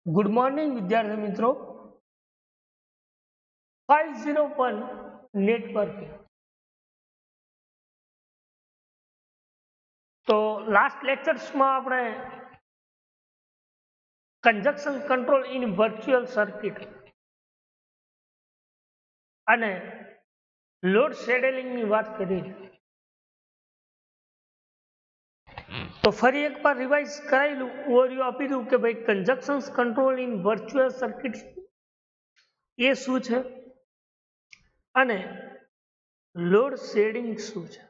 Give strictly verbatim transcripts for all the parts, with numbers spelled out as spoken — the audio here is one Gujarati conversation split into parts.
ગુડ મોર્નિંગ વિદ્યાર્થી મિત્રો. Five zero one networking. તો લાસ્ટ લેક્ચર્સમાં આપણે conjunction control in virtual circuit અને લોડ શેડ્યુલિંગની વાત કરી. તો ફરી એકવાર રિવાઇઝ કરાયેલું ઓવરવ્યુ આપી દઉં કે ભાઈ conjunction control in virtual circuit એ શું છે અને લોડ શેડિંગ શું છે.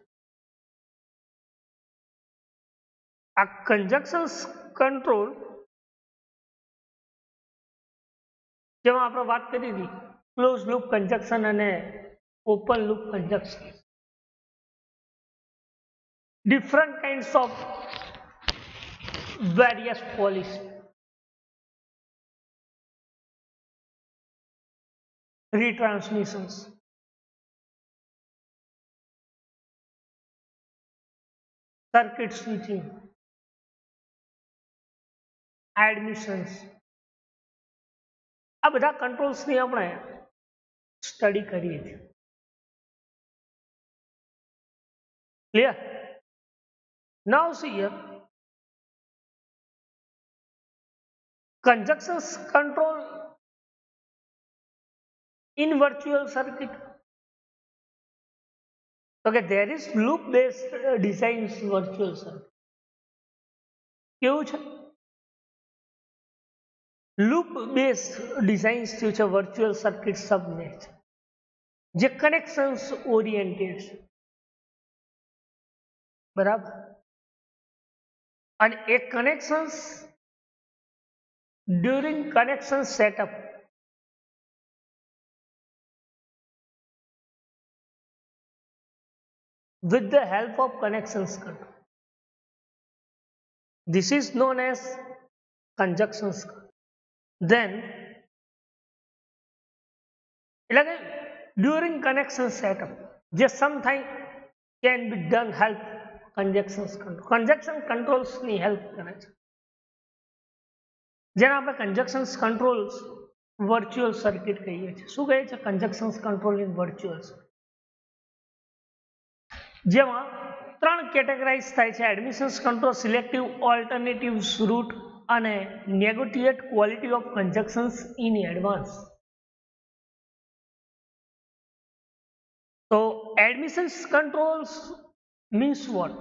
આ કંજક્શન કંટ્રોલ જેમાં આપણે વાત કરી હતી ક્લોઝ લૂપ કંજક્શન અને open loop conjunction, different kinds of various policy, retransmissions, circuit switching, admissions, આ બધા કંટ્રોલ્સની આપણે સ્ટડી કરીએ છીએ. Clear? Now see here conjunction control in virtual circuit. Okay, there is loop based designs virtual circuit. કેવું છે? લૂપ બેઝ ડિઝાઇન્સ થયું છે વર્ચ્યુઅલ સર્કિટ સબનેટ જે કનેક્શન્સ ઓરિએન્ટેડ છે, બરાબર. અને એ connections during connection setup with the help of connections control. This is known as conjunction control. Then એટલે કે during connection setup જે sometime can be done help conjunction control. Conjunction controls ની help કરે છે જેને આપણે conjunction controls virtual circuit કહીએ છીએ. શું કહે છે? conjunction control in virtual circuit. જેમાં ત્રણ કેટેગરાઇઝ થાય છે: admissions control, selective alternatives route અને negotiate quality of conjunctions in advance. તો એડમિશન્સ કંટ્રોલ્સ મીન્સ વોટ?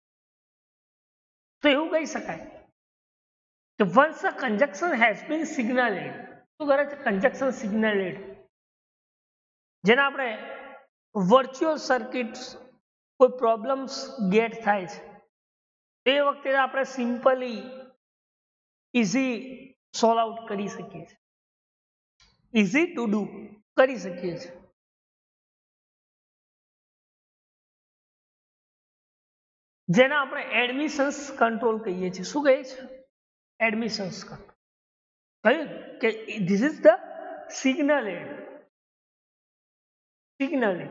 તો એવું કહી શકાય કે once a conjunction has been signalled, શું કરે છે? કંજક્શન સિગ્નલેડ, જેને આપણે વર્ચ્યુઅલ સર્કિટ્સ કોઈ પ્રોબ્લેમ્સ ગેટ થાય છે તે વખતે આપણે સિમ્પલી ઇઝી સોલ્વ આઉટ કરી શકીએ છીએ, ઇઝી ટુ ડુ કરી શકીએ છીએ. જેને આપણે એડમિશન્સ કંટ્રોલ કહીએ છીએ. શું કહીએ છીએ? Admissions control. કહ્યું કે this is the signalled signalled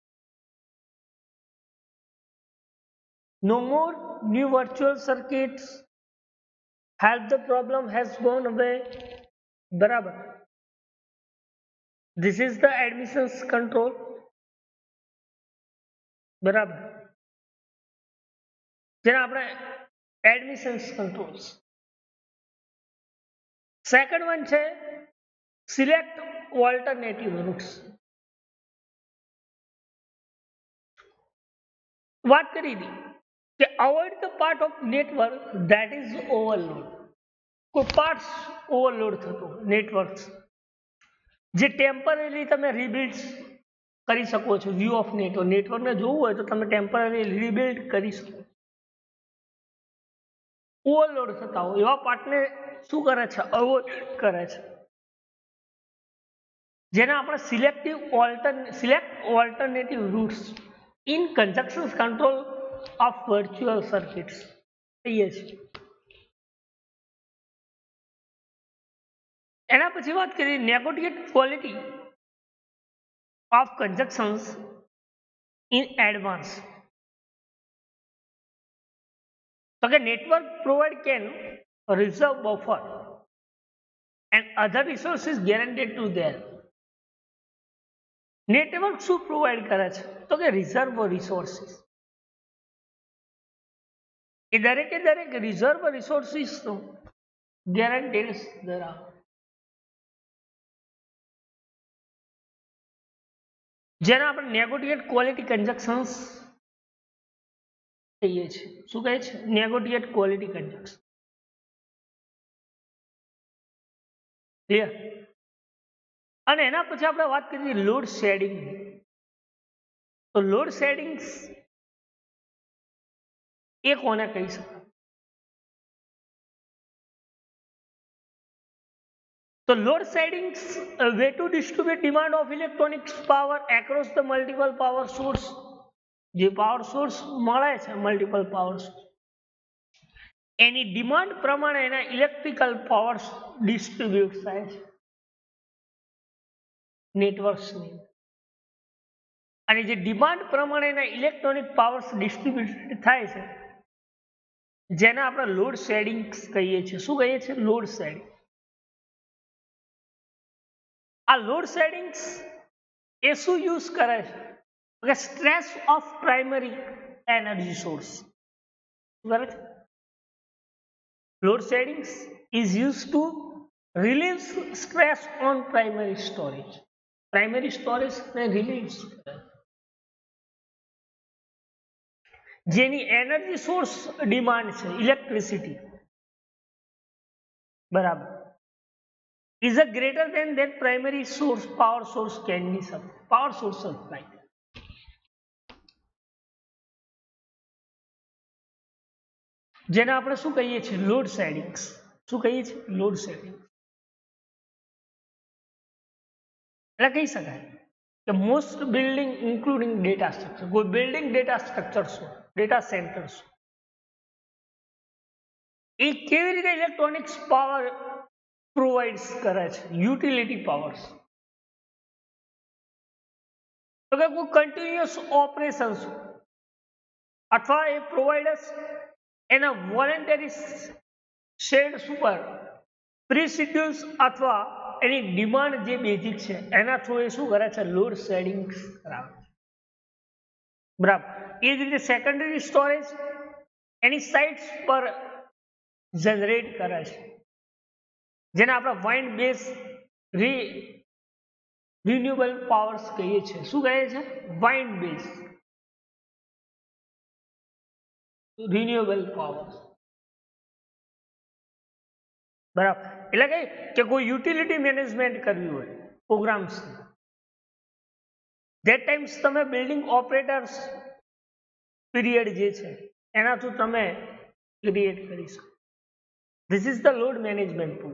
No more new virtual circuits. Help the problem has gone away. બરાબર. This is the admissions control. બરાબર. જેને આપણે admissions controls. Second one છે select alternative routes. વાત કરી હતી કે avoid the part of network that is overload. કોઈ પાર્ટ્સ ઓવરલોડ થતો નેટવર્ક જે ટેમ્પરરી તમે રીબિલ્ડ કરી શકો છો. વ્યૂ ઓફ નેટવર્ક, નેટવર્કને જોવું હોય તો તમે ટેમ્પરરી રીબિલ્ડ કરી શકો. ઓવરલોડ થતા હોય એવા પાર્ટને શું કરે છે? અવોઇડ કરે છે. જેને આપણે selective alter select alternative routes in conjunction control of virtual circuits કહીએ છીએ. એના પછી વાત કરીએ negotiate quality of conjunctions in advance. તો કે network provide can reserve buffer other resources guaranteed to them. Network શું પ્રોવાઈડ કરે છે? તો કે રિઝર્વ રિસોર્સિસ. એ દરેકે દરેક રિઝર્વ રિસોર્સિસનું ગેરંટીડ ધરાવે. જેને આપણે નેગોટિએટ ક્વોલિટી કન્જક્શન્સ કહીએ છીએ. શું કહે છે? Negotiate quality conjunction. ક્લિયર? અને એના પછી આપણે વાત કરીએ લોડ શેડિંગ. તો લોડ શેડિંગ એ કોને કહી શકાય? તો load shedding way to distribute demand of electronics power across the multiple power source. જે પાવર સોર્સ મળે છે મલ્ટિપલ પાવર સોર્સ, એની ડિમાન્ડ પ્રમાણે એના ઇલેક્ટ્રિકલ પાવર ડિસ્ટ્રીબ્યુટ થાય છે નેટવર્ક્સની. અને જે ડિમાન્ડ પ્રમાણે એના ઇલેક્ટ્રોનિક પાવર ડિસ્ટ્રીબ્યુટ થાય છે જેને આપણે લોડ શેડિંગ કહીએ છીએ. શું કહીએ છીએ? Load shedding. આ લોડ શેડિંગ એ શું યુઝ કરે છે? કે stress of primary energy source. શું કરે છે? Load shedding is use to relieve stress on primary storage. Primary storage ને રિલીવ કરે. જેની એનર્જી સોર્સ ડિમાન્ડ છે ઇલેક્ટ્રિસિટી, બરાબર, is a greater than that primary source power source can be supply. Power source supply. જેને આપણે શું કહીએ છીએ? Load shedding. શું કહીએ છીએ? Load shedding. એટલે કહી શકાય કે most building including data structure. કોઈ બિલ્ડિંગ ડેટા સ્ટ્રક્ચર્સ હોય, ડેટા સેન્ટર્સ, એ કેવી રીતે ઇલેક્ટ્રોનિક્સ પાવર પ્રોવાઈડ કરે છે? Utility powers. તો કે કોઈ કન્ટિન્યુઅસ ઓપરેશન્સ અથવા એ પ્રોવાઈડર્સ એના વોલેન્ટરી શેડ્સ ઉપર પ્રી શેડ્યુલ્સ અથવા એની ડિમાન્ડ જે બેઝિક છે એના થ્રુ એ શું કરે છે? લોડ શેડિંગ કરાવે છે. બરાબર. એ જ રીતે સેકન્ડરી સ્ટોરેજ એની સાઇટ્સ પર જનરેટ કરે છે, જેને આપણે wind base re renewable powers કહીએ છીએ. શું કહે છે? Wind base renewable powers. બરાબર. એટલે કે કે કોઈ યુટિલિટી મેનેજમેન્ટ કરવી હોય પ્રોગ્રામ્સ, ધેટ ટાઈમ્સ તમે બિલ્ડિંગ ઓપરેટર્સ પીરિયડ જે છે એના થ્રુ તમે ક્રિએટ કરી શકો. This is the load management tool.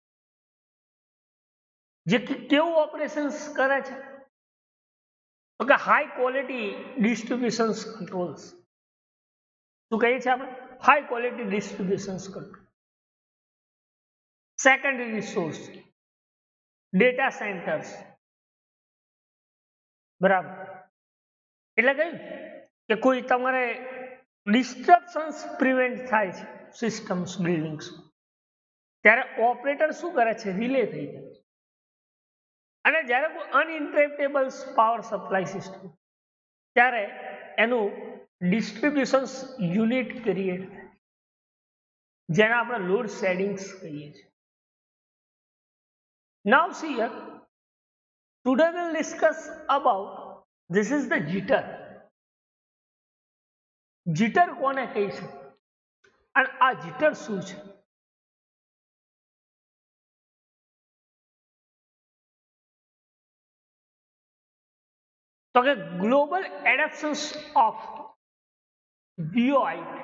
જે કેવું ઓપરેશન્સ કરે છે? તો કે હાઈ ક્વોલિટી ડિસ્ટ્રીબ્યુશન્સ કંટ્રોલ્સ. શું કહીએ છીએ આપણે? High quality distributions control. Secondary source, data centres, બરાબર. એટલે કહ્યું કે કોઈ તમારે ડિસ્ટ્રપ્શન્સ પ્રિવેન્ટ થાય છે સિસ્ટમ્સ બિલ્ડિંગ્સ, ત્યારે ઓપરેટર શું કરે છે? રિલે થઈ જાય છે. અને જ્યારે કોઈ અનઇન્ટરપ્ટેબલ પાવર સપ્લાય સિસ્ટમ, ત્યારે એનું ડિસ્ટ્રીબ્યુશન્સ યુનિટ ક્રિએટ થાય, જેને આપણે લોડ શેડિંગ્સ કહીએ છીએ. Now see here, today we'll discuss about this is the jitter. Jitter કોને કહી છે અને આ jitter શું છે? તો કે ગ્લોબલ એડેપ્શન્સ ઓફ VoIP.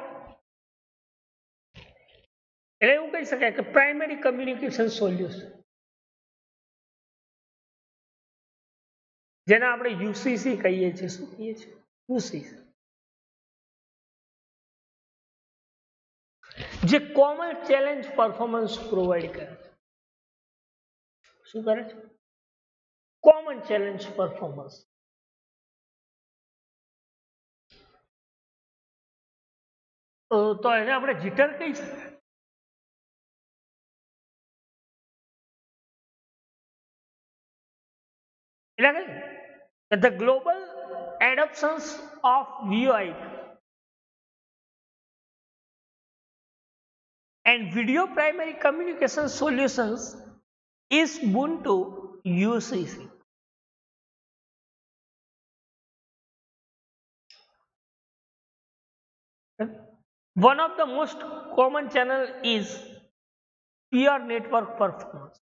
એટલે એવું કહી શકાય કે પ્રાઇમરી કમ્યુનિકેશન સોલ્યુશન, જેને આપણે યુસીસી કહીએ છીએ. શું કહીએ છીએ? યુસીસી. જે કોમન ચેલેન્જ પરફોર્મન્સ પ્રોવાઈડ કરે છે. શું કરે છે? Common challenge performance. તો એને આપણે જીટર કહી શકાય. એટલે કે the global adoptions of VoIP and video primary communication solutions is boon to U C C. One of the most common channel is peer network performance.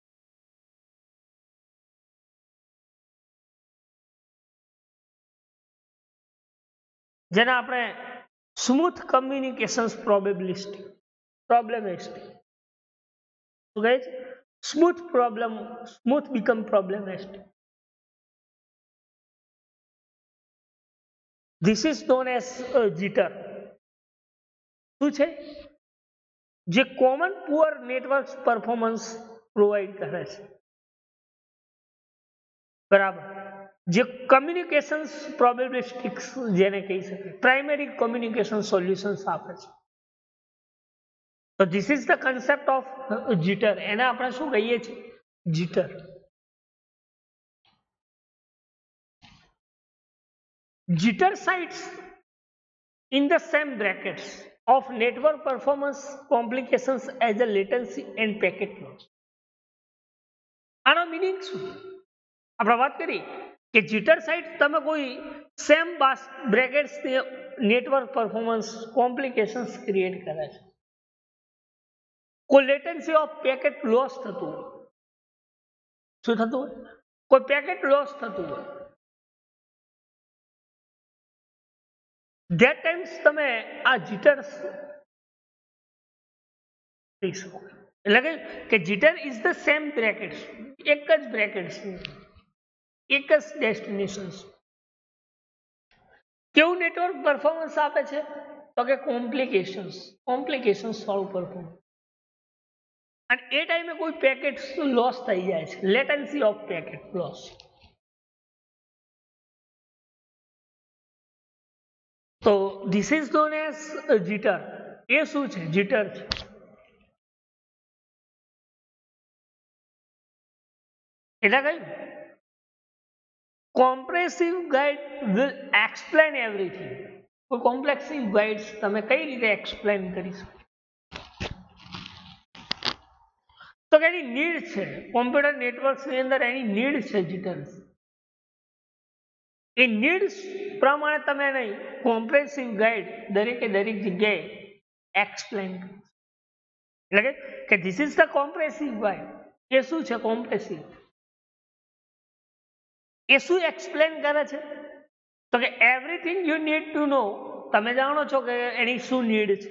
જેને આપણે સ્મૂથ કમ્યુનિકેશન્સ પ્રોબેબિલિટી પ્રોબ્લેમેસ્ટિક શું કહે છે smooth problem smooth become problematic. This is known as jitter. શું છે જે common poor network performance provide કરે છે, બરાબર, જે કમ્યુનિકેશન્સ પ્રોબેબિલિસ્ટિક્સ જેને કહી શકે પ્રાઇમરી કમ્યુનિકેશન સોલ્યુશન્સ આપે છે. તો this is the concept of jitter. એને આપણે શું કહીએ છીએ jitter. Jitter sites in the same brackets of network performance complications as a latency and packet loss. આનો મીનિંગ શું? આપણે વાત કરી કે જીટર સાઇટ તમે કોઈ same brackets network performance complications create કરે છે, કોઈ લેટન્સી ઓફ પેકેટ લોસ થતું હોય, શું થતું હોય, કોઈ પેકેટ લોસ થતું હોય, ધેટ ટાઈમ્સ તમે આ જીટર્સ કહી શકો. એટલે કે jitter is the same brackets, એક જ બ્રેકેટ્સ, એક જ ડેસ્ટિનેશન. કેવું નેટવર્ક પરફોર્મન્સ આપે છે? તો કે કોમ્પ્લિકેશન્સ કોમ્પ્લિકેશન સોલ્વ પરફોર્મન્સ. અને એ ટાઈમે કોઈ પેકેટ લોસ થઈ જાય છે, લેટન્સી ઓફ પેકેટ લોસ. તો this is known as jitter. એ શું છે? જીટર છે. એટલે કયું comprehensive guide will explain everything. કોઈ કોમ્પ્લેક્સિવ ગાઈડ્સ તમે કઈ રીતે એક્સપ્લેન કરી શકો? તો કે એની નીડ છે, કોમ્પ્યુટર નેટવર્ક્સની અંદર એની નીડ છે જીટર્સ. એ નીડ્સ પ્રમાણે તમે નહીં કોમ્પ્રેસિવ ગાઈડ દરેકે દરેક જગ્યાએ એક્સપ્લેન કરો. એટલે કે this is the comprehensive guide. એ શું છે કોમ્પ્રેસિવ? એ શું એક્સપ્લેન કરે છે? તો કે everything you need to know. તમે જાણો છો કે એની શું નીડ છે.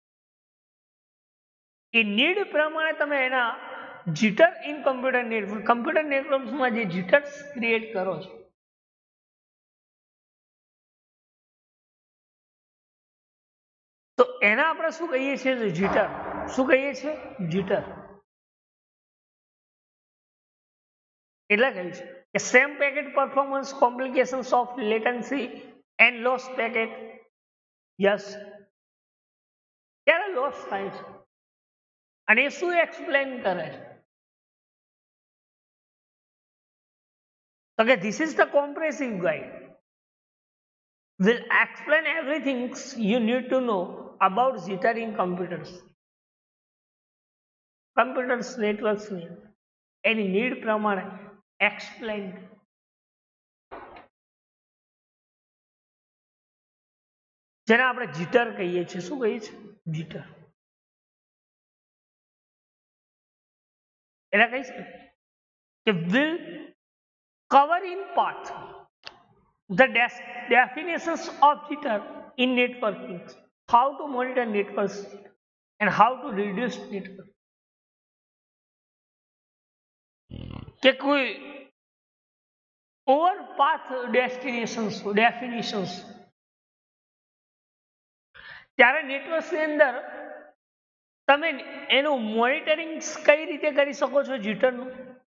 એ નીડ પ્રમાણે તમે એના jitter in computer network computer નેટવર્ક્સમાં જે જીટર્સ ક્રિએટ કરો છો, તો એના આપણે શું કહીએ છીએ? જીટર. શું કહીએ છીએ? જીટર. એટલે કહ્યું છે કે same packet performance complications of latency and loss packet. Yes, ક્યારે લોસ થાય છે અને એ શું એક્સપ્લેન કરે છે? તો કે this is the comprehensive guide will explain everything you need to know about jitter in computers. Computers networks ની એની નીડ પ્રમાણે એક્સપ્લેન. જેને આપણે જીટર કહીએ છીએ. શું કહીએ છીએ? જીટર. એટલે કહીશ કે will cover in part the definitions of jitter in networking, how to monitor networks and how to reduce network. કે કોઈ ઓવર પાથ ડેસ્ટિનેશન્સ ડેફિનેશન્સ ત્યારે નેટવર્ક્સની અંદર તમે એનું મોનિટરિંગ કઈ રીતે કરી શકો છો જીટરનું,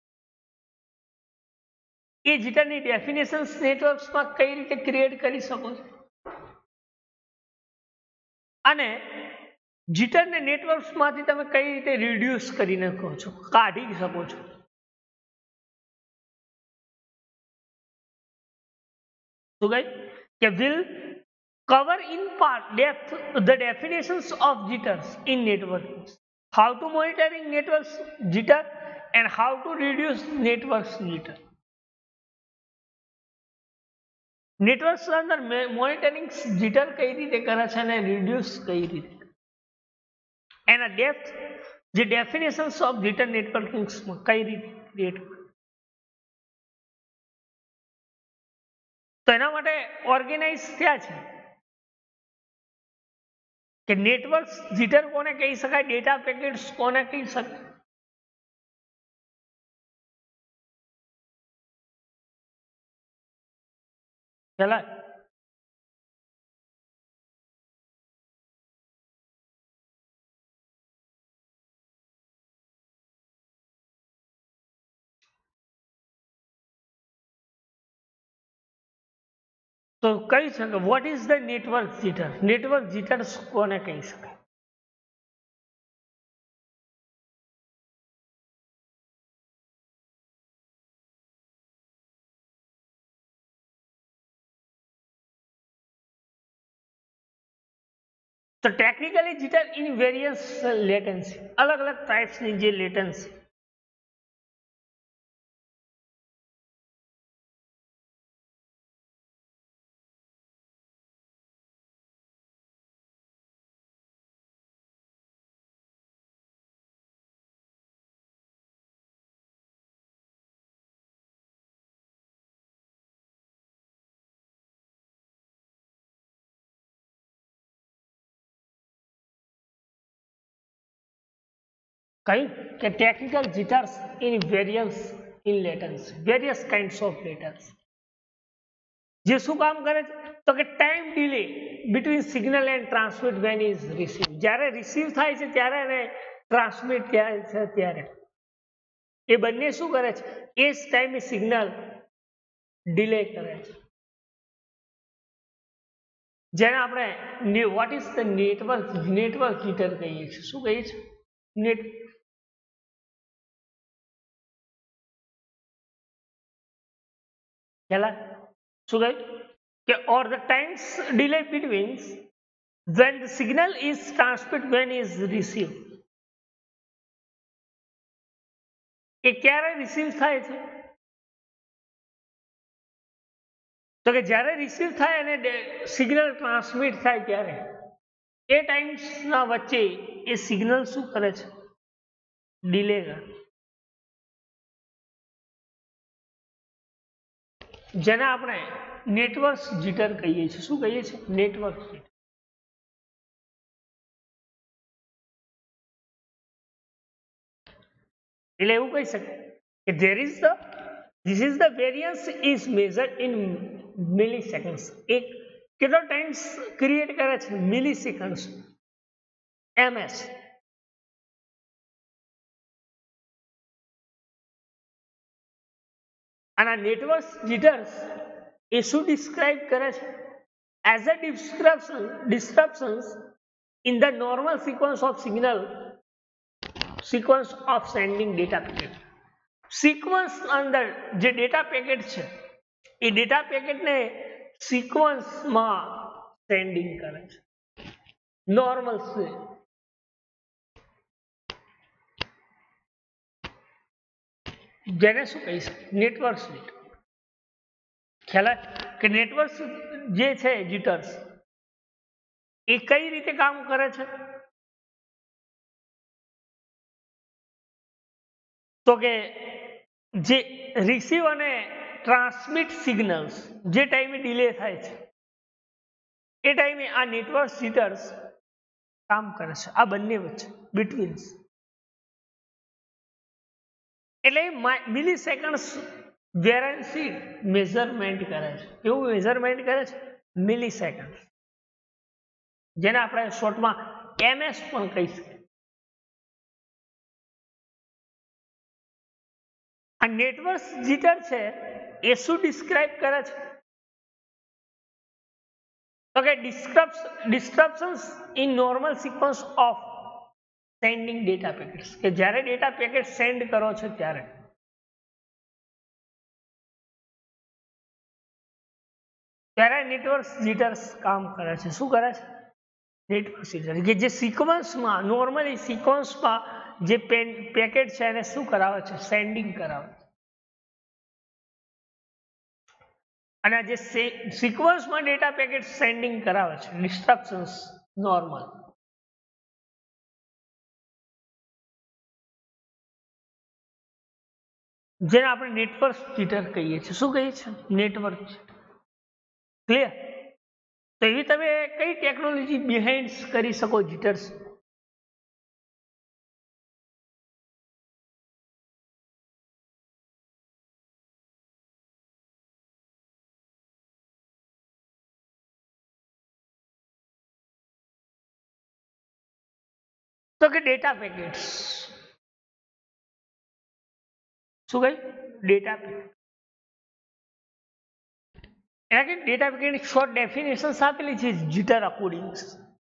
એ જીટરની ડેફિનેશન્સ નેટવર્ક્સમાં કઈ રીતે ક્રિએટ કરી શકો છો, અને જીટરને નેટવર્ક્સમાંથી તમે કઈ રીતે રિડ્યુસ કરી નાખો છો, કાઢી શકો છો. શું કહ્યું કે will cover in part depth the definitions of jitters in networks, how to monitoring networks jitter and how to reduce networks jitter. Networks અંદર મોનિટરિંગ જીટર કઈ રીતે કરે છે અને રિડ્યુસ કઈ રીતે, એના ડેપ્થ જે ડેફિનેશન્સ ઓફ જીટર નેટવર્કિંગ્સમાં કઈ રીતે ક્રિએટ કરે, તો એના માટે ઓર્ગેનાઇઝ થયા છે કે નેટવર્ક જીટર કોને કહી શકાય, ડેટા પેકેટ્સ કોને કહી શકાય. ચલા તો કહી શકે what is the network jitter, network jitters કોને કહી શકાય. તો technically jitter in various latency, અલગ અલગ ટાઈપ્સની જે લેટન્સી, કહ્યું કે technical jitters in various in latency, various kinds of latency, જે શું કામ કરે છે તો કે time delay between signal and transmit when is receive, જ્યારે રિસીવ થાય છે ત્યારે અને ટ્રાન્સમિટ થાય છે ત્યારે એ બંને શું કરે છે, એ જ ટાઈમે સિગ્નલ ડિલે કરે છે, જેને આપણે what is the network network jitter કહીએ છીએ. શું કહીએ છીએ? નેટ પહેલા શું કહ્યું કે or the times delay between when the signal is transmit when is received, એ ક્યારે રિસીવ થાય છે તો કે જ્યારે રિસીવ થાય અને સિગ્નલ ટ્રાન્સમિટ થાય ત્યારે એ ટાઈમ્સના વચ્ચે એ સિગ્નલ શું કરે છે, ડિલે કરે, જેને આપણે નેટવર્ક જીટર કહીએ છીએ. શું કહીએ છીએ? Network jitter. એટલે એવું કહી શકાય કે there is the this is the variance is measured in milliseconds. એક કેટલો ટાઈમ્સ ક્રિએટ કરે છે? Milliseconds, MS. અને આ નેટવર્ક જીટર્સ એ શું ડિસ્ક્રાઇબ કરે છે? As a description disruptions in the normal sequence of signal sequence of sending data packet. Sequence અંદર જે ડેટા પેકેટ છે એ ડેટા પેકેટને સિક્વન્સમાં સેન્ડિંગ કરે છે, નોર્મલ છે. જેને શું કહી શકે? Network jitter. ખ્યાલ કે નેટવર્ક જે છે જીટર્સ એ કઈ રીતે કામ કરે છે તો કે જે રિસીવ અને ટ્રાન્સમિટ સિગ્નલ્સ જે ટાઈમે ડિલે થાય છે એ ટાઈમે આ નેટવર્ક જીટર્સ કામ કરે છે આ બંને વચ્ચે બિટવીન. એટલે મિલી સેકન્ડ્સ વેરન્સી મેઝરમેન્ટ કરે છે. એવું મેઝરમેન્ટ કરે છે મિલી સેકન્ડ, જેને આપણે શોર્ટમાં એમએસ પણ કહી શકીએ. આ નેટવર્ક જીટર છે એ શું ડિસ્ક્રાઇબ કરે છે તો કે disruptions in normal sequence of sending data packets, કે જ્યારે ડેટા પેકેટ સેન્ડ કરો છો ત્યારે ત્યારે નેટવર્ક જીટર્સ કામ કરે છે. શું કરે છે? નેટવર્ક જીટર, કે જે સિક્વન્સમાં નોર્મલી સિક્વન્સમાં જે પેકેટ છે એને શું કરાવે છે? સેન્ડિંગ કરાવે છે. અને જે સિક્વન્સમાં ડેટા પેકેટ સેન્ડિંગ કરાવે છે ઇન્સ્ટ્રક્શન્સ નોર્મલ, જેને આપણે નેટવર્ક જીટર કહીએ છીએ. શું કહીએ છીએ? Network jitter. ક્લિયર? તો એવી તમે કઈ ટેકનોલોજી બિહાઇન્ડ કરી શકો જીટર્સ? તો કે ડેટા પેકેટ્સ. શું કહ્યું? Data packet. એટલે કે ડેટા પેકેટની શોર્ટ ડેફિનેશન આપેલી છે જીટર અકોર્ડિંગ.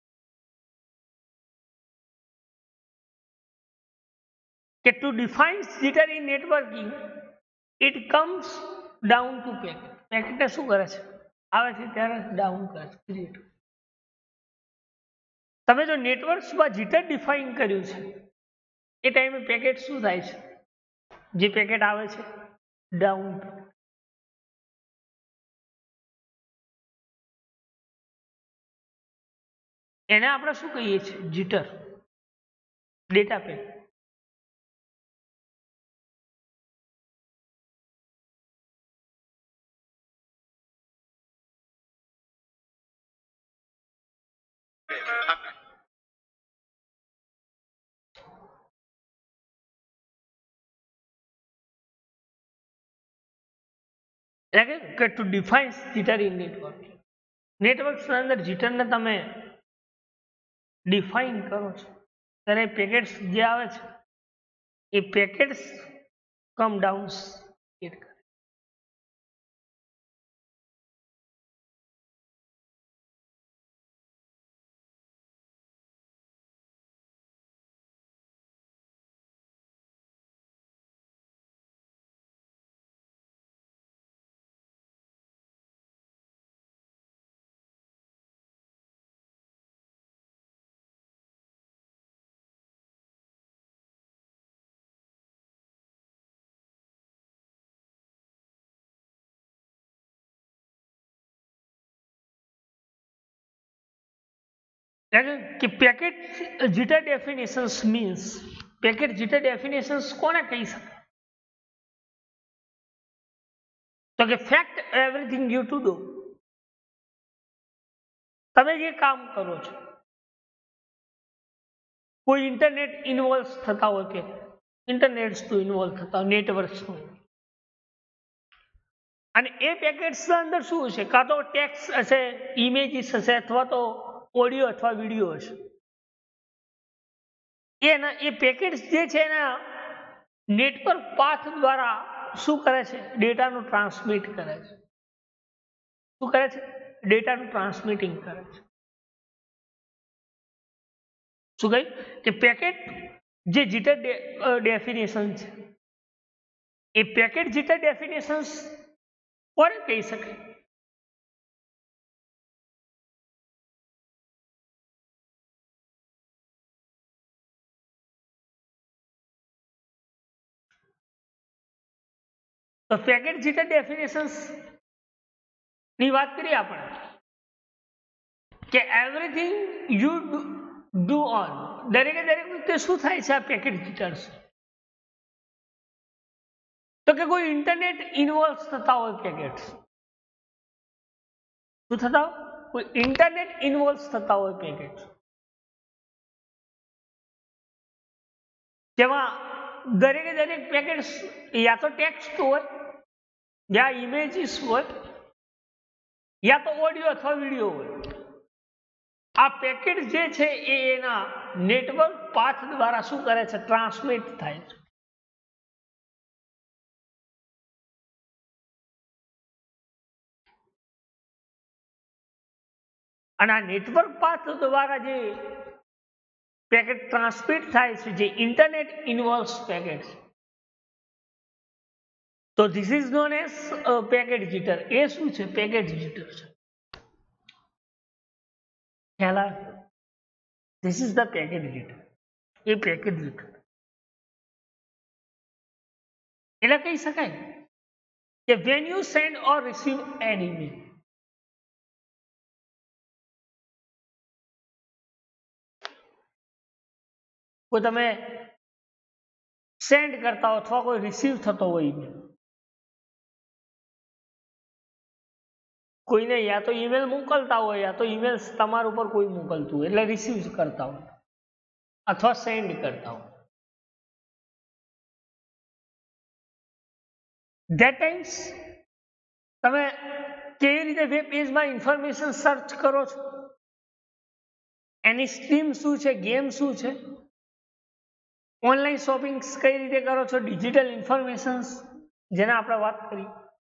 કે to define jitter in networking it comes down to packet. પેકેટને શું કરે છે? આવે છે ત્યારે ડાઉન કરે છે, ક્રિએટ. તમે જો નેટવર્ક્સમાં જીટર ડિફાઇન કર્યું છે એ ટાઈમે પેકેટ શું થાય છે? જે પેકેટ આવે છે ડાઉન. એને આપણે શું કહીએ છીએ? જીટર. Data packet. એટલે કે to define jitter in network. નેટવર્ક્સની અંદર જીટરને તમે ડિફાઇન કરો છો ત્યારે પેકેટ્સ જે આવે છે એ પેકેટ્સ કમ ડાઉન કરે. કે packet jitter definitions means, packet jitter definitions કોને કહી શકાય? તો કે fact everything you to do. તમે જે કામ કરો છો, કોઈ ઇન્ટરનેટ ઇન્વોલ્વ થતા હોય કે ઇન્ટરનેટ થ્રુ ઇન્વોલ્વ થતા હોય નેટવર્ક થ્રુ, અને એ પેકેટ્સ અંદર શું હશે? કાં તો ટેક્સ્ટ હશે, ઇમેજીસ હશે, અથવા તો ઓડિયો અથવા વિડીયો હશે. એના એ પેકેટ્સ જે છે એના નેટવર્ક પાથ દ્વારા શું કરે છે? ડેટાનું ટ્રાન્સમિટ કરે છે. શું કરે છે? ડેટાનું ટ્રાન્સમિટિંગ કરે છે. શું કહ્યું? કે પેકેટ જે જીટર ડેફિનેશન છે એ પેકેટ જીટર ડેફિનેશન કોને કહી શકાય? તો પેકેટ જીટર ડેફિનેશન્સ ની વાત કરીએ આપણે કે એવરીથિંગ યુ ડુ ઓન, દરેકે દરેક વખતે શું થાય છે આ પેકેટ જીટર્સ? તો કે કોઈ ઇન્ટરનેટ ઇન્વોલ્વ થતા હોય પેકેટ્સ. શું થતા હોય? કોઈ ઇન્ટરનેટ ઇન્વોલ્વ થતા હોય પેકેટ્સ, જેમાં દરેકે દરેક પેકેટ્સ યા તો ટેક્સ્ટ હોય, યા ઇમેજીસ હોય, યા તો ઓડિયો અથવા વિડીયો હોય. આ પેકેટ જે છે એ એના નેટવર્ક પાથ દ્વારા શું કરે છે? ટ્રાન્સમિટ થાય છે. અને આ નેટવર્ક પાથ દ્વારા જે પેકેટ ટ્રાન્સમિટ થાય છે, જે ઇન્ટરનેટ ઇન્વોલ્વ પેકેટ, તો this is known as packet jitter. એ શું છે? પેકેટ જીટર છે. ખ્યાલ આવે? This is the packet return. એ પેકેટ રિટર્ન એટલે કહી શકાય કે when you send or receive an email, કોઈ તમે સેન્ડ કરતા હો અથવા કોઈ રિસીવ થતો હોય ઈમેલ, કોઈને યા તો ઈમેલ મોકલતા હોય યા તો ઈમેલ તમારા ઉપર કોઈ મોકલતું હોય એટલે રિસીવ કરતા હોય અથવા સેન્ડ કરતા હોય. ધેટ ટાઈમ્સ તમે કેવી રીતે વેબ પેજમાં ઇન્ફોર્મેશન સર્ચ કરો છો, એની સ્ટ્રીમ શું છે, ગેમ શું છે, ઓનલાઈન શોપિંગ કઈ રીતે કરો છો, ડિજિટલ ઇન્ફોર્મેશન જેને આપણે વાત કરી,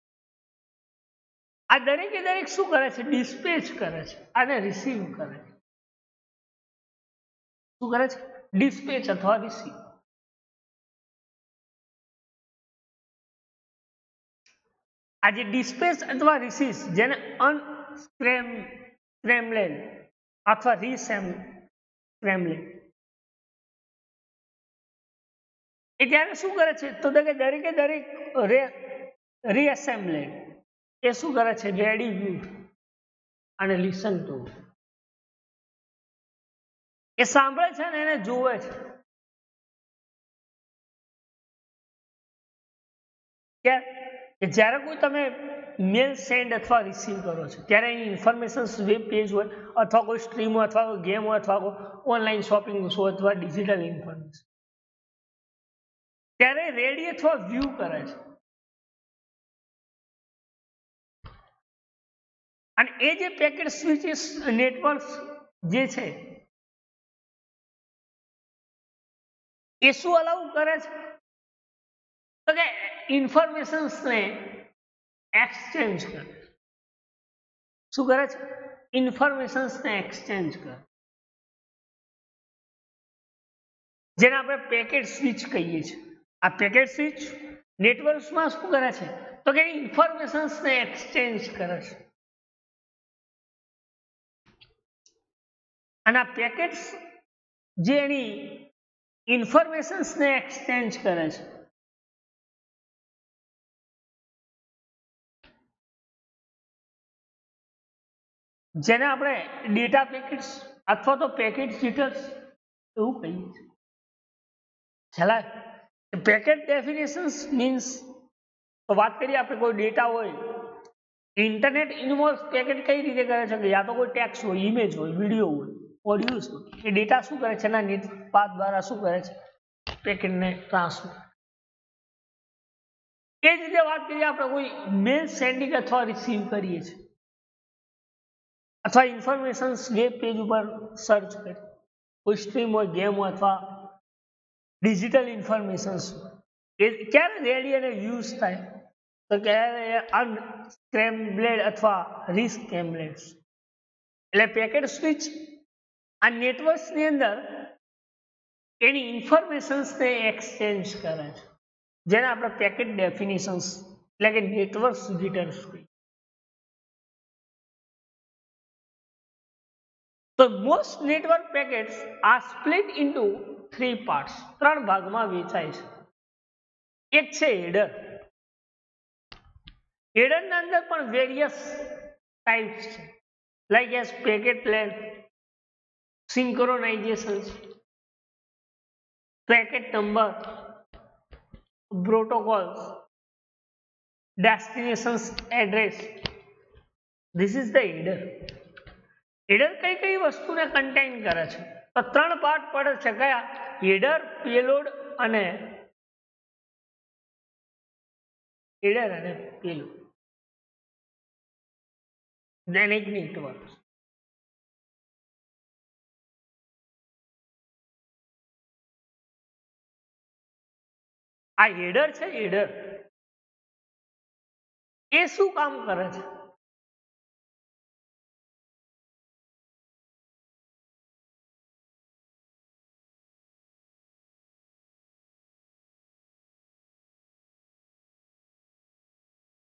આ દરેકે દરેક શું કરે છે, ડિસ્પેચ કરે છે અને રિસીવ કરે છે. શું કરે છે? ડિસ્પેચ અથવા રિસીવ. આ જે ડિસ્પેચ અથવા રિસીવ જેને અનસ્ક્રેમ્બલેડ અથવા રીસ્ક્રેમ્બલેડ, એ ત્યારે શું કરે છે તો કે દરેકે દરેક રીએસેમ્બલેડ એ શું કરે છે, રેડી વ્યૂ અને લિસન ટુ, એ સાંભળે છે ને એને જોવે છે કે જ્યારે કોઈ તમે મેલ સેન્ડ અથવા રિસીવ કરો છો ત્યારે એની ઇન્ફોર્મેશન વેબ પેજ હોય અથવા કોઈ સ્ટ્રીમ હોય અથવા કોઈ ગેમ હોય અથવા કોઈ ઓનલાઈન શોપિંગ હોય અથવા ડિજિટલ ઇન્ફોર્મેશન, ત્યારે રેડી અથવા વ્યૂ કરે છે. અને એ જે પેકેટ સ્વિચિસ નેટવર્ક જે છે એ શું અલાઉ કરે છે તો કે ઇન્ફોર્મેશન્સને એક્સચેન્જ કરે. શું કરે છે? ઇન્ફોર્મેશન્સને એક્સચેન્જ કરે, જેને આપણે પેકેટ સ્વિચ કહીએ છીએ. આ પેકેટ સ્વિચ નેટવર્ક્સમાં શું કરે છે તો કે ઇન્ફોર્મેશન્સને એક્સચેન્જ કરે છે. અને આ પેકેટ્સ જે એની ઇન્ફોર્મેશન્સને એક્સચેન્જ કરે છે જેને આપણે ડેટા પેકેટ્સ અથવા તો પેકેટ જીટર્સ એવું કહીએ છીએ. ખ્યાલ આવે? પેકેટ ડેફિનેશન્સ મીન્સ તો વાત કરીએ આપણે કોઈ ડેટા હોય, ઇન્ટરનેટ ઇન્વોલ્વ પેકેટ કઈ રીતે કરે છે કે યા તો કોઈ ટેક્સ્ટ હોય, ઇમેજ હોય, વિડીયો હોય, ઓડિયોઝ હોય, એ ડેટા શું કરે છે એના નેટ પાથ દ્વારા શું કરે છે, પેકેટને ટ્રાન્સફર. એ જ રીતે વાત કરીએ આપણે કોઈ મેલ સેન્ડિંગ અથવા રિસીવ કરીએ છીએ અથવા ઇન્ફોર્મેશન વેબ પેજ ઉપર સર્ચ કરી, કોઈ સ્ટ્રીમ હોય, ગેમ હોય અથવા ડિજિટલ ઇન્ફોર્મેશન એ ક્યારે રેડી અને યુઝ થાય તો ક્યારે અનસ્ક્રેમ્બલેડ અથવા રીસ્ક્રેમ્બલેડ. એટલે પેકેટ સ્વિચ આ નેટવર્ક્સની અંદર એની ઇન્ફોર્મેશન્સને એક્સચેન્જ કરે છે, જેને આપણે પેકેટ ડેફિનેશન્સ એટલે કે નેટવર્ક વિઝિટર્સ કહીએ. તો most network packets are split into three parts. ત્રણ ભાગમાં વેચાય છે. એક છે હેડર. હેડરના અંદર પણ વેરિયસ ટાઈપ્સ છે, like as packet length, synchronization, packet number, protocols, destination address. This is the header. Header કઈ કઈ વસ્તુને કન્ટેન કરે છે તો ત્રણ પાર્ટ પડે છે. કયા? હેડર, પેલોડ અને હેડર અને પેલોડ. દૈનિક નેટવર્ક. આ હેડર છે, હેડર એ શું કામ કરે છે?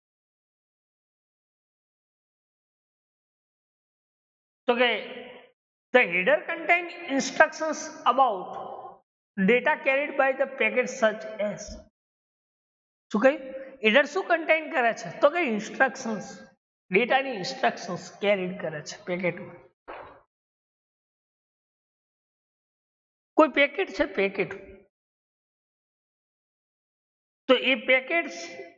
તો કે The header contains instructions about data carried by the packet such as. શું કહ્યું? header શું contain કરે છે? તો કે instructions, ડેટાની instructions carried કરે છે પેકેટમાં. કોઈ પેકેટ છે પેકેટ, તો એ પેકેટ્સ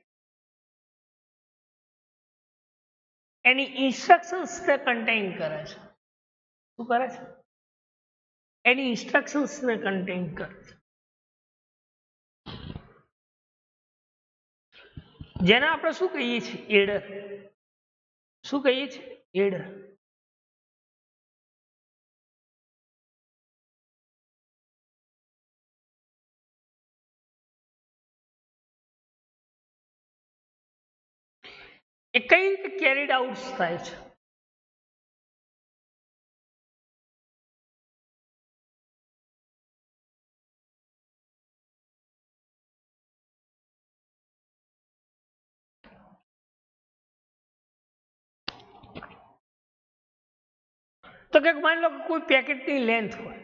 એની ઇન્સ્ટ્રક્શન્સ ને કન્ટેન કરે છે. શું કરે છે? એની ઇન્સ્ટ્રક્શન્સ ને કન્ટેન કરે છે, જેને આપણે શું કહીએ છીએ? એડર. શું કહીએ છીએ? એડર. એ કઈ રીતે કેરીડ આઉટ થાય છે? તો કે માની લો કે કોઈ પેકેટની લેન્થ હોય,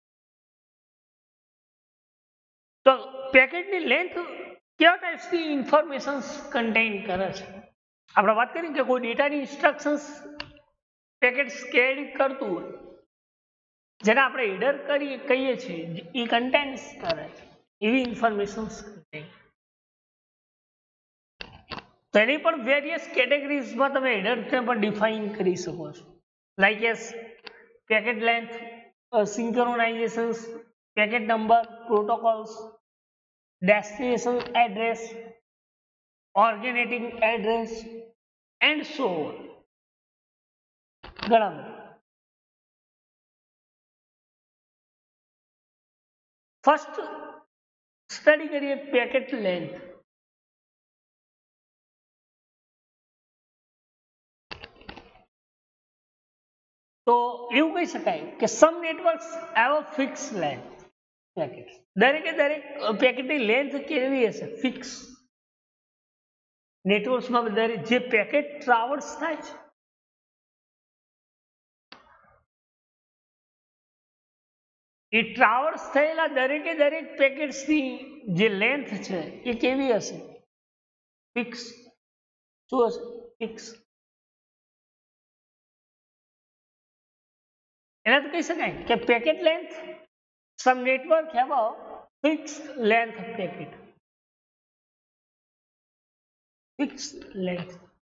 તો પેકેટની લેન્થ કેવા ટાઈપ્સની ઇન્ફોર્મેશન કન્ટેન કરે છે? આપણે વાત કરી કે કોઈ ડેટાની ઇન્સ્ટ્રક્શન્સ પેકેટ કેરી કરતું હોય, જેને આપણે હેડર કરી કહીએ છીએ, એ કન્ટેન્સ કરે છે એવી ઇન્ફોર્મેશન. તો એની પણ વેરિયસ કેટેગરીઝમાં તમે હેડરને પણ ડિફાઇન કરી શકો છો, like as packet length, સિંક્રોનાઇઝેશન્સ, packet number, protocols, destination address, originating address and so on. ઘણા બધા. ફર્સ્ટ સ્ટડી કરીએ પેકેટ લેન્થ. તો એવું કહી શકાય કે some networks have a fix length packet. દરેકે દરેક પેકેટની લેન્થ કેવી હશે? ફિક્સ. નેટવર્ક્સમાં દરેક જે પેકેટ ટ્રાવર્સ થાય છે, એ ટ્રાવર્સ થયેલા દરેકે દરેક પેકેટ્સની જે લેન્થ છે એ કેવી હશે? ફિક્સ. શું હશે? ફિક્સ. એના તો કહી શકાય કે packet length, some network have a fixed length packet. Fixed length.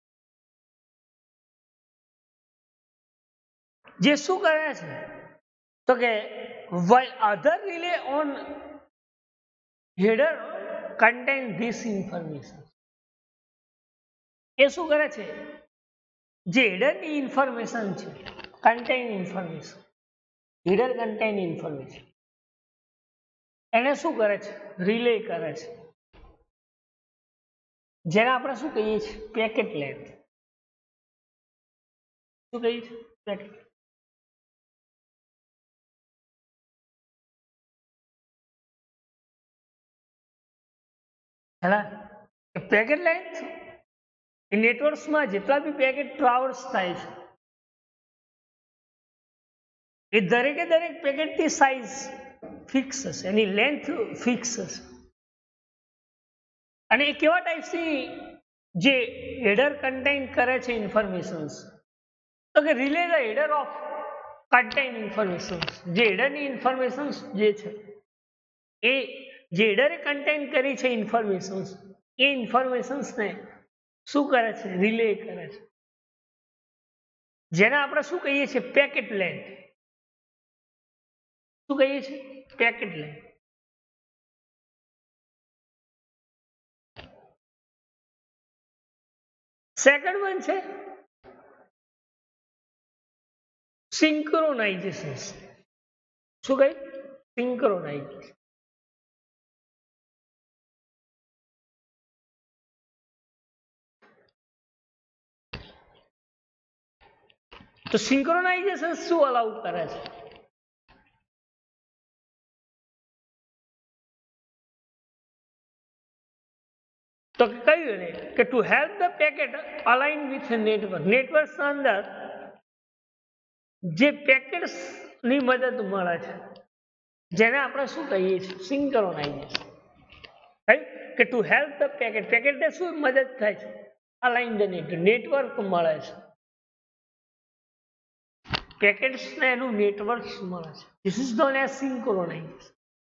જે શું કરે છે? તો કે while other relay on header contain this information. એ શું કરે છે? જે હેડરની ઇન્ફોર્મેશન છે, contain information, header contain information, એને શું કરે છે? રિલે કરે છે, જેને આપણે શું કહીએ છીએ? Packet length. શું કહીએ છીએ? પેકેટ. પેકેટ લેન્થ એ નેટવર્ક્સમાં જેટલા બી પેકેટ ટ્રાવર્સ થાય છે, એ દરેકે દરેક પેકેટની સાઇઝ ફિક્સ હશે, એની લેન્થ ફિક્સ હશે. અને એ કેવા ટાઈપ્સની જે હેડર કન્ટેન કરે છે ઇન્ફોર્મેશન્સ? તો કે relay the header of contain informations. જે હેડરની ઇન્ફોર્મેશન્સ જે છે, એ જે હેડરે કન્ટેન કરી છે ઇન્ફોર્મેશન્સ, એ ઇન્ફોર્મેશન્સને શું કરે છે? રિલે કરે છે, જેને આપણે શું કહીએ છીએ? Packet length. શું કહીએ છીએ? Packet length. સેકન્ડ વન છે સિંક્રોનાઇઝેશન. શું કહ્યું? સિંક્રોનાઇઝેશન. તો સિંક્રોનાઇઝેશન શું અલાઉ કરે છે? તો કહ્યું ને કે to help the packet align with network. Network અંદર જે પેકેટ્સ ની મદદ મળે છે, જેને આપણે શું કહીએ છીએ સિંક્રોનાઇઝેશન, રાઈટ? કે ટુ હેલ્પ ધ પેકેટ, પેકેટને શું મદદ થાય છે? અલાઇન ધ નેટવર્ક, નેટવર્ક મળે છે, પેકેટ્સને એનું નેટવર્ક મળે છે. This is known as synchronization.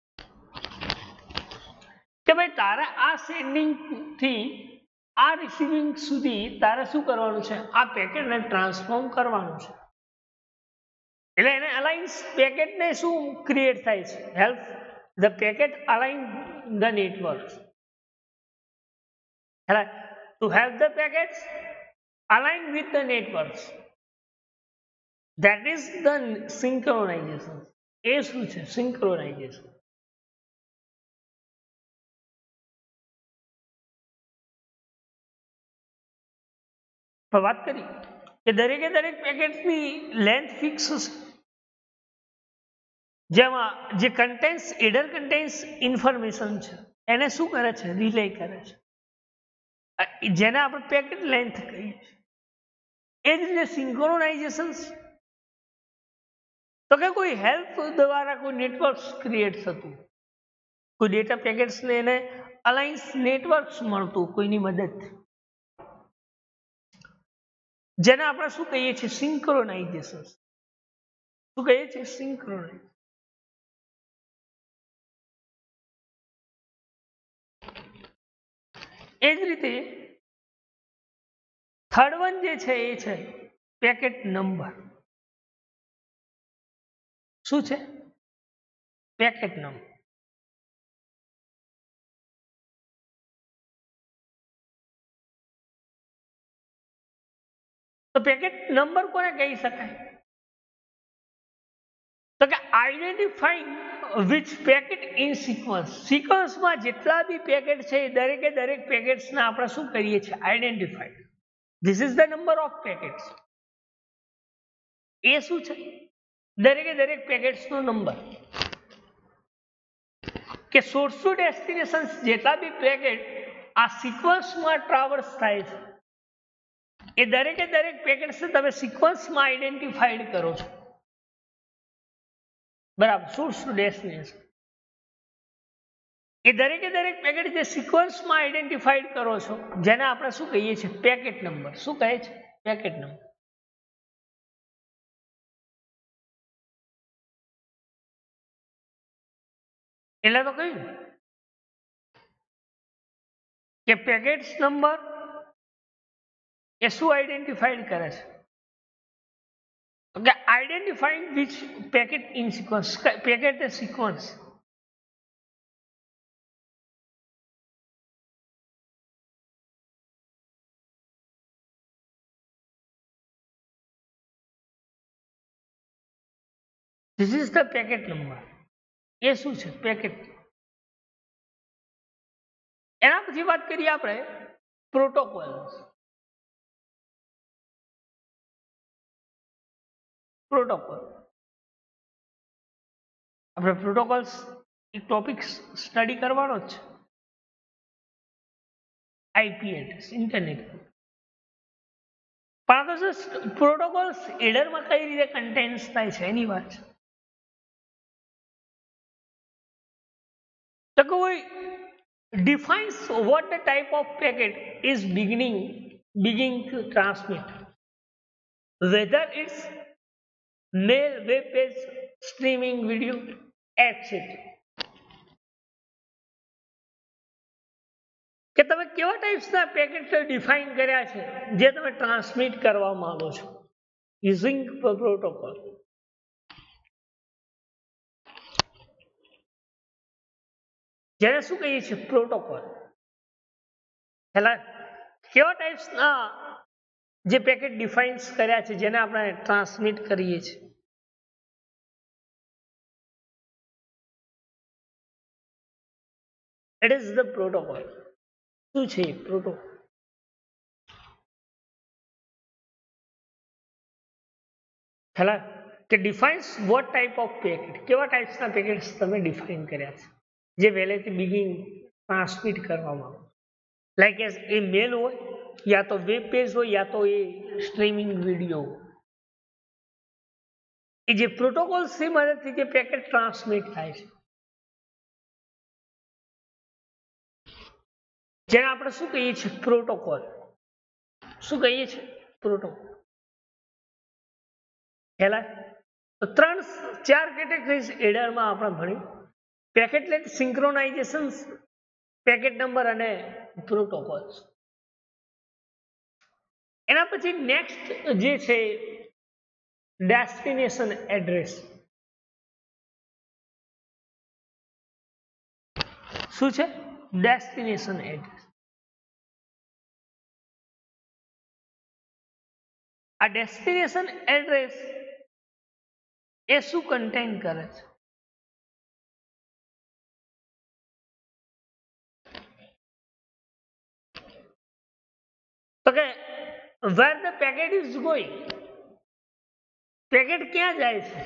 કે ભાઈ તારે આ સેન્ડિંગ થી આ રિસીવિંગ સુધી તારે શું કરવાનું છે? આ પેકેટને ટ્રાન્સફોર્મ કરવાનું છે. એટલે એને અલાઇન્સ પેકેટને શું ક્રિએટ થાય છે? Help the packet align the network. To help the packets align with the networks. That is the synchronization. એ શું છે? સિંક્રોનાઇઝેશન. વાત કરી કે દરેકે દરેક પેકેટની લેન્થ ફિક્સ હશે, જેમાં જે કન્ટેન્સ હેડર કન્ટેન્સ ઇન્ફોર્મેશન છે એને શું કરે છે? રિલે કરે છે, જેને આપણે પેકેટ લેન્થ કહીએ છીએ. એ જ રીતે સિંક્રોનાઇઝેશન તો કે કોઈ હેલ્પ દ્વારા કોઈ નેટવર્ક્સ ક્રિએટ થતું, કોઈ ડેટા પેકેટ્સને એને અલાઇન્સ નેટવર્ક્સ મળતું કોઈની મદદથી, જેને આપણે શું કહીએ છીએ? સિંક્રોનાઇઝેશન. શું કહીએ છીએ? સિંક્રોનાઇઝેશન. એ જ રીતે થર્ડ વન જે છે એ છે પેકેટ નંબર. શું છે? Packet number. તો પેકેટ નંબર કોને કહી શકાય? તો કે identifying which packet in sequence. સિક્વન્સમાં જેટલા બી પેકેટ છે એ દરેકે દરેક પેકેટ્સને આપણે શું કરીએ છીએ? Identify. This is the number of packets. એ શું છે? દરેકે દરેક પેકેટ્સનો નંબર. કે સોર્સ ટુ ડેસ્ટિનેશન જેટલા બી પેકેટ આ સિક્વન્સમાં ટ્રાવર્સ થાય છે એ દરેકે દરેક પેકેટ્સને તમે સિક્વન્સમાં આઈડેન્ટિફાઈડ કરો છો, બરાબર? સોર્સ ટુ ડેસ્ટિનેશન એ દરેકે દરેક પેકેટ જે સિક્વન્સમાં આઈડેન્ટિફાઈડ કરો છો, જેને આપણે શું કહીએ છીએ? Packet number. શું કહે છે? Packet number. એટલે તો કહ્યું કે પેકેટ્સ નંબર એ શું આઈડેન્ટિફાઈડ કરે છે? કે identifying which packet in sequence. Packet એ sequence. This is the packet number. એ શું છે? પેકેટ. એના પછી વાત કરીએ આપણે પ્રોટોકોલ. પ્રોટોકોલ આપણે પ્રોટોકોલ્સ એક ટોપિક સ્ટડી કરવાનો જ છે. IP address, internet. પણ પ્રોટોકોલ્સ હેડરમાં કઈ રીતે કન્ટેન્સ થાય છે એની વાત છે. તો કોઈ defines what the type of packet is beginning beginning to transmit, whether it's mail, web page, streaming video, et cetera. કે તમે કેવા ટાઈપ્સના પેકેટ ડિફાઇન કર્યા છે જે તમે ટ્રાન્સમિટ કરવા માંગો છો યુઝિંગ પ્રોટોકોલ. જેને શું કહીએ છીએ? પ્રોટોકોલ. પેલા કેવા ટાઈપ્સના જે પેકેટ ડિફાઇન્સ કર્યા છે જેને આપણે ટ્રાન્સમિટ કરીએ છીએ. It is the protocol. શું છે પ્રોટોકોલ? પેલા કે defines what type of packet. કેવા ટાઈપ્સના પેકેટ્સ તમે ડિફાઇન કર્યા છે જે વહેલેથી બિગિન ટ્રાન્સમિટ કરવામાં આવે, લાઈક એઝ એ મેલ હોય, યા તો વેબ પેજ હોય, યા તો એ સ્ટ્રીમિંગ વિડીયો. એ જે પ્રોટોકોલ્સ ની મદદથી જે પેકેટ ટ્રાન્સમિટ થાય છે જેને આપણે શું કહીએ છીએ પ્રોટોકોલ શું કહીએ છીએ પ્રોટોકોલ ખ્યાલ તો ત્રણ ચાર કેટેગરીઝ એડરમાં આપણે ભણ્યું પેકેટલેટ સિંક્રોનાઇઝેશન પેકેટ નંબર અને પ્રોટોકોલ્સ એના પછી નેક્સ્ટ જે છે ડેસ્ટિનેશન એડ્રેસ શું છે ડેસ્ટિનેશન એડ્રેસ આ ડેસ્ટિનેશન એડ્રેસ એ શું કન્ટેન કરે છે તો કે where the packet is going packet ક્યાં જાય છે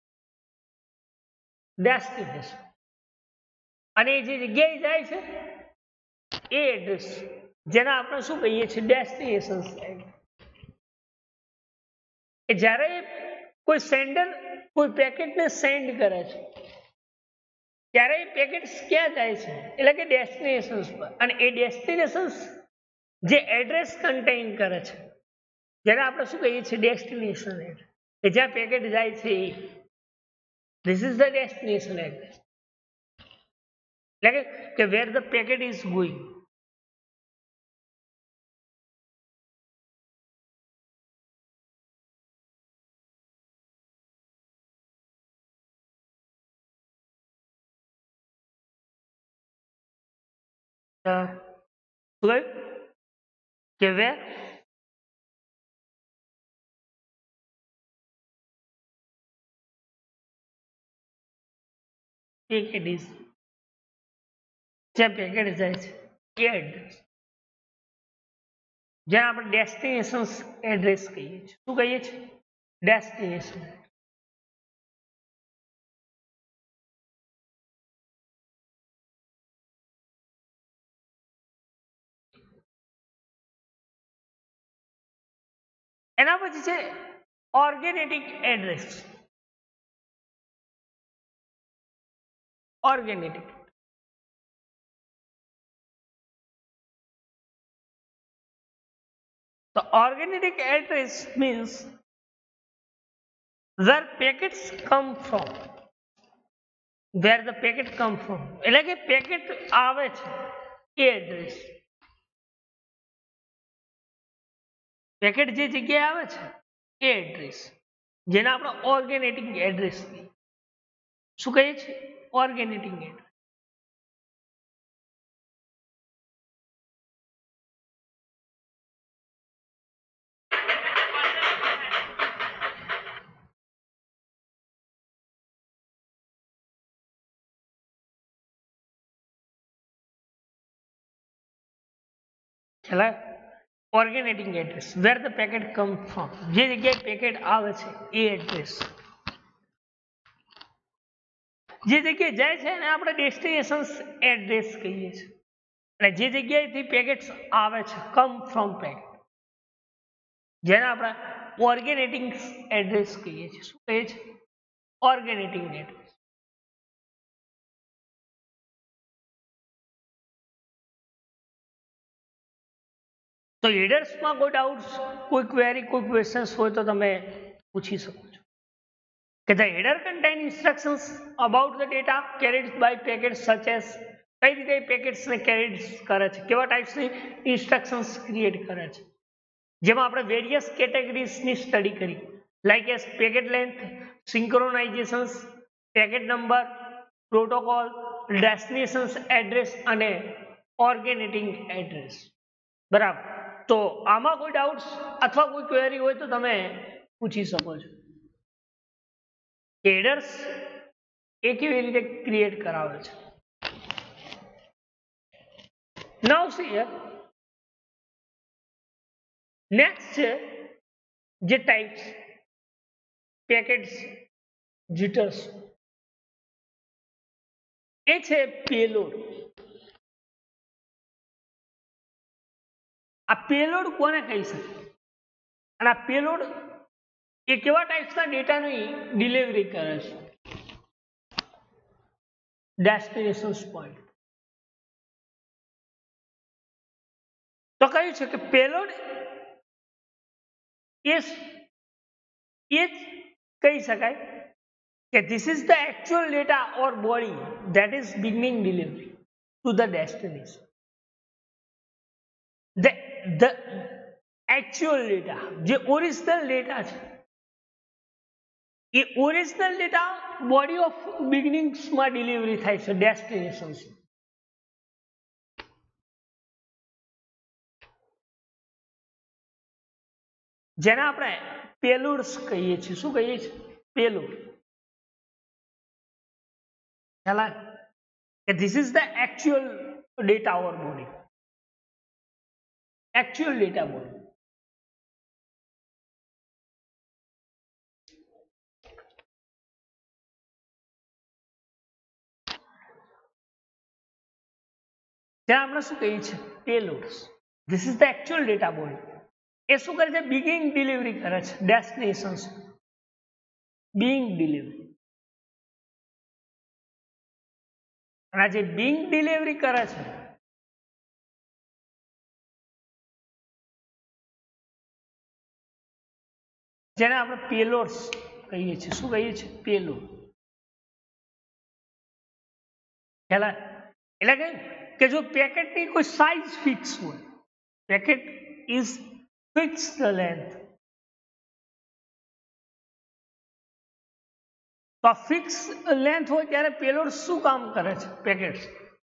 ડેસ્ટિનેશન અને જે જગ્યાએ જાય છે એ એડ્રેસ જેને આપણે શું કહીએ છીએ ડેસ્ટિનેશન કે જ્યારે કોઈ સેન્ડર કોઈ પેકેટને સેન્ડ કરે છે ત્યારે એ પેકેટ ક્યાં જાય છે એટલે કે ડેસ્ટિનેશન્સ પર અને એ ડેસ્ટિનેશન્સ જે એડ્રેસ કન્ટેન કરે છે જેને આપણે શું કહીએ છીએ ડેસ્ટિનેશન એડ્રેસ કે જ્યાં પેકેટ જાય છે એ this is the destination address એટલે કે where the packet is going શું કહ્યું કે વેર પેકેટ ઇઝ જ્યાં પેકેટ જાય છે એ એડ્રેસ જેને આપણે ડેસ્ટિનેશન એડ્રેસ કહીએ છીએ શું કહીએ છીએ ડેસ્ટિનેશન એના પછી છે originating address originating The organic address means where packets come from. Where the packet come from. એટલે કે પેકેટ આવે છે એ એડ્રેસ પેકેટ જે જગ્યાએ આવે છે એ એડ્રેસ જેને આપણે ઓર્ગેનેટિક એડ્રેસ કહીએ શું કહીએ છીએ originating address originating address where the packet come from જે જગ્યાએ પેકેટ આવે છે એ એડ્રેસ જે જગ્યાએ જાય છે એને આપણે ડેસ્ટિનેશન એડ્રેસ કહીએ છીએ અને જે જગ્યાએથી પેકેટ્સ આવે છે કમ ફ્રોમ પેકેટ જેને આપણે ઓર્ગેનેટિક એડ્રેસ કહીએ છીએ શું કહીએ છીએ ઓર્ગેનેટિક એડ્રેસ તો હેડર્સમાં કોઈ ડાઉટ્સ કોઈ ક્વેરી કોઈ ક્વેશ્ચન્સ હોય તો તમે પૂછી શકો છો કે the header contain instructions about the data carried by packets such as કઈ રીતે પેકેટ્સ ને કેરીડ કરે છે કેવા ટાઈપ્સની ઇન્સ્ટ્રક્શન્સ ક્રિએટ કરે છે જેમાં આપણે વેરિયસ કેટેગરીઝની સ્ટડી કરી like as packet length સિંક્રોનાઇઝેશન્સ packet number protocol destinations address અને ઓર્ગેનેટિક એડ્રેસ બરાબર તો આમાં કોઈ ડાઉટ્સ અથવા કોઈ ક્વેરી હોય તો તમે પૂછી શકો છો હેડર્સ એ કેવી રીતે ક્રિએટ કરાવે છે નાઉ સી હિયર નેક્સ્ટ છે જે ટાઈપ્સ પેકેટ્સ જીટર્સ એ છે પેલોડ આ પેલોડ કોને કહી શકે અને આ પેલોડ એ કેવા ટાઈપ્સના ડેટાની ડિલિવરી કરે છે? Destination point. તો કહ્યું છે કે પેલોડ એ એ કહી શકાય કે this is the actual data or body that is beginning delivery to the destination. The the actual data, જે ઓરિજિનલ ડેટા છે, એ ઓરિજિનલ ડેટા બોડી ઓફ બિગનિંગ્સમાં ડિલિવરી થાય છે ડેસ્ટિનેશન. જેને આપણે પેલોડ્સ કહીએ છીએ. શું કહીએ છીએ? પેલોડ. ખ્યાલ કે this is the actual data or body. Actual data body. ત્યાં આપણે શું કહીએ છીએ? Payloads. This is the actual data body. એ શું કરે છે? બિગિંગ ડિલિવરી કરે છે ડેસ્ટિનેશન. Bing delivery. અને જે બિંગ ડિલિવરી કરે છે જેને આપણે પેલોડ્સ કહીએ છીએ. શું કહીએ છીએ? પેલોડ. ખ્યાલ એટલે કે કે જો પેકેટની કોઈ સાઇઝ ફિક્સ હોય, packet is fix the length, તો આ ફિક્સ લેન્થ હોય ત્યારે પેલોડ શું કામ કરે છે? પેકેટ્સ.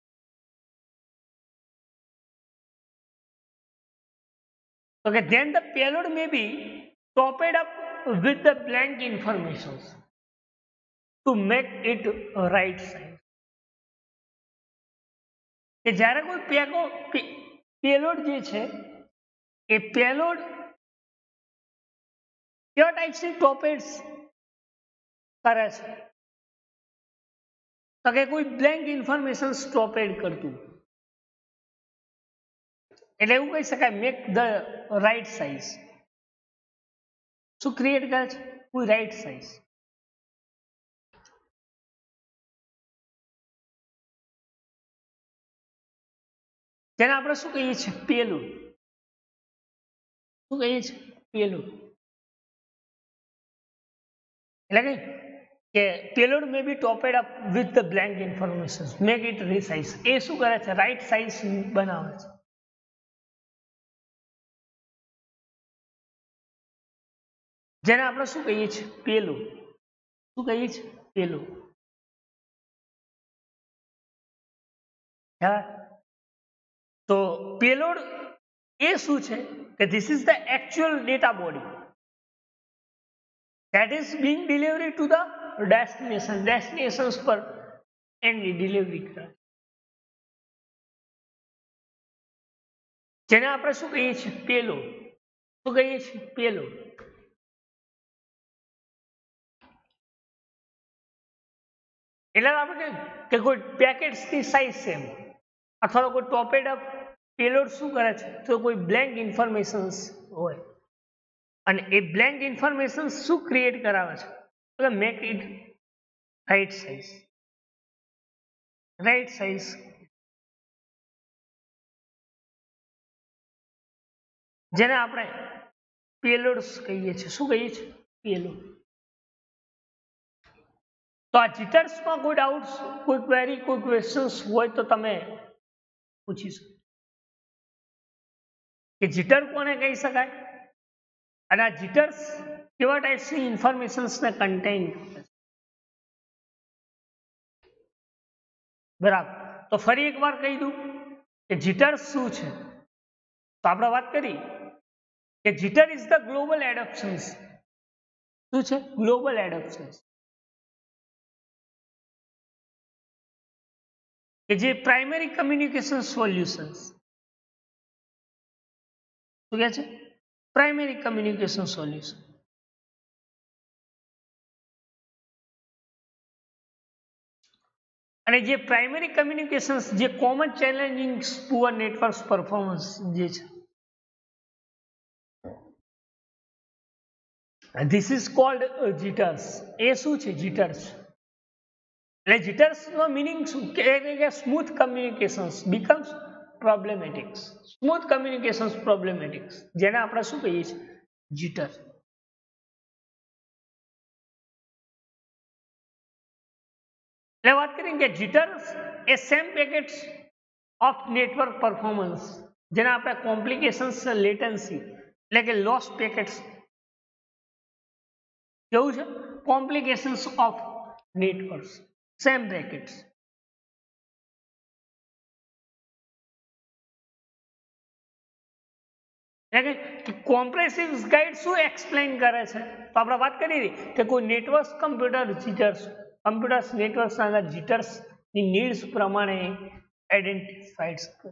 તો કે then the payload may be topped up with the blank information to make it right size. કે જ્યારે કોઈ પેકો પેલોડ જે છે એ પેલોડ કેવા ટાઈપ્સની ટોપેડ્સ કરે છે? તો કે કોઈ બ્લેન્ક ઇન્ફોર્મેશન ટોપેડ કરતું. એટલે એવું કહી શકાય મેક ધ રાઈટ સાઇઝ. શું ક્રિએટ કરે છે? કોઈ રાઈટ સાઇઝ. જેને આપણે શું કહીએ છીએ? પેલોડ. શું કહીએ છીએ? પેલોડ. એટલે કે payload may be topped up with the blank information make it resize. એ શું કરે છે? રાઈટ સાઇઝ બનાવે છે. જેને આપણે શું કહીએ છીએ? પેલોડ. શું કહીએ છીએ? પેલોડ. તો પેલોડ એ શું છે કે this is the actual data body that is being delivered to the destination. Destinations પર એની ડિલિવરી કરે. જેને આપણે શું કહીએ છીએ? પેલોડ. શું કહીએ છીએ? પેલોડ. એટલે આપણે કે કોઈ પેકેટ્સની સાઇઝ સેમ અથવા તો કોઈ ટોપેડ અપ પેલોડ શું કરે છે? તો કોઈ બ્લેન્ક ઇન્ફોર્મેશન હોય અને એ બ્લેન્ક ઇન્ફોર્મેશન શું ક્રિએટ કરાવે છે? તો make it right size. Right size. જેને આપણે પેલોડ્સ કહીએ છીએ. શું કહીએ છીએ? પેલોડ. તો આ જીટર્સમાં કોઈ ડાઉટ્સ, કોઈ ક્વેરી, કોઈ ક્વેશ્ચન્સ હોય તો તમે પૂછી શકો. કે જીટર કોને કહી શકાય અને આ જીટર્સ કેવા ટાઈપ્સની ઇન્ફોર્મેશન્સને કન્ટેઇન કરે છે? બરાબર. તો ફરી એકવાર કહી દઉં કે જીટર્સ શું છે. તો આપણે વાત કરી કે jitter is the global adoptions. શું છે? Global adoptions. કે જે પ્રાઇમરી કમ્યુનિકેશન સોલ્યુશન્સ. શું કહે છે? Primary communication solution. અને જે પ્રાઇમરી કમ્યુનિકેશન્સ જે common challenging poor network performance જે છે ધીસ ઇઝ કોલ્ડ જીટર્સ. એ શું છે? જીટર્સ. એટલે જીટર્સ નો મિનિંગ શું કે smooth communications becomes problematics. Smooth communications problematics જેને આપણે શું કહીએ છીએ? જીટર. એટલે વાત કરીએ કે જીટર્સ એ same packets of network performance જેને આપણે કોમ્પ્લિકેશન્સ લેટન્સી એટલે કે લોસ પેકેટ્સ કેવું છે? Complications of networks same packets. એટલે કે કોમ્પ્રેસિવ ગાઈડ શું એક્સપ્લેન કરે છે? તો આપણે વાત કરી કે કોઈ નેટવર્ક કમ્પ્યુટર જીટર્સ કમ્પ્યુટર્સ નેટવર્ક્સના અંદર જીટર્સની નીડ્સ પ્રમાણે આઈડેન્ટિફાઈડ કરે.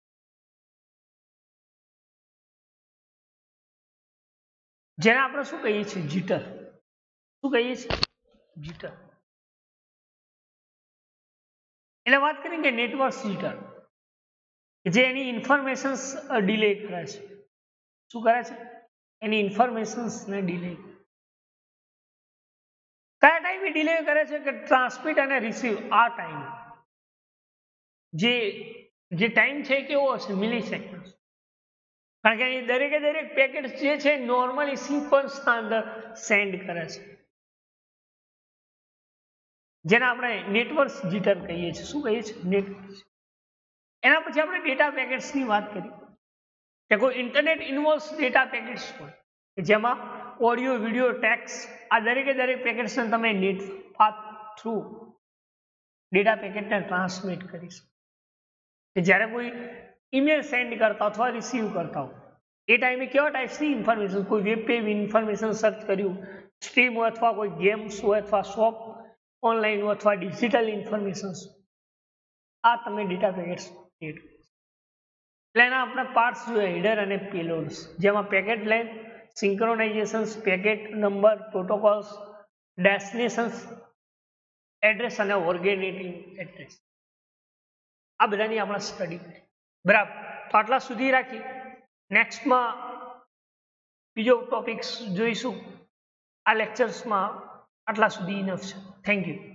જેને આપણે શું કહીએ છીએ? જીટર. શું કહીએ છીએ? જીટર. એટલે વાત કરીએ કે નેટવર્ક જીટર જે એની ઇન્ફોર્મેશન ડિલે કરે છે. શું કરે છે? એની ઇન્ફોર્મેશન્સને ડિલે. કયા ટાઈમે ડિલે કરે છે? કે ટ્રાન્સમિટ અને રિસીવ આ ટાઈમ જે જે ટાઈમ છે કેવો હશે? Millisecond. કારણ કે અહીં દરેકે દરેક પેકેટ જે છે નોર્મલી સિક્વન્સના અંદર સેન્ડ કરે છે જેને આપણે નેટવર્ક જીટર કહીએ છીએ. શું કહીએ છીએ? નેટવર્ક. એના પછી આપણે ડેટા પેકેટ્સની વાત કરી કે કોઈ ઇન્ટરનેટ ઇન્વોલ્વ્સ ડેટા પેકેટ્સ હોય જેમાં ઓડિયો વિડીયો ટેક્સ્ટ આ દરેકે દરેક પેકેટ્સને તમે નેટ પાથ થ્રુ ડેટા પેકેટને ટ્રાન્સમિટ કરી શકો. કે જ્યારે કોઈ ઈમેલ સેન્ડ કરતા અથવા રિસીવ કરતા હો એ ટાઈમે કેવા ટાઈપ્સની ઇન્ફોર્મેશન કોઈ વેબ પેજ ઇન્ફોર્મેશન સર્ચ કર્યું સ્ટ્રીમ હોય અથવા કોઈ ગેમ્સ હોય અથવા શોપ ઓનલાઈન હોય અથવા ડિજિટલ ઇન્ફોર્મેશન આ તમે ડેટા પેકેટ્સ ક્રિએટ કરો. એટલે એના આપણે પાર્ટ્સ જોઈએ હેડર અને પેલોડ્સ જેમાં packet length સિંક્રોનાઇઝેશન્સ packet number protocols destinations address અને ઓર્ગેનેટિંગ એડ્રેસ આ બધાની આપણે સ્ટડી કરી. બરાબર. તો આટલા સુધી રાખી નેક્સ્ટમાં બીજો ટોપિક્સ જોઈશું. આ લેક્ચર્સમાં આટલા સુધી ઇનફ છે. Thank you.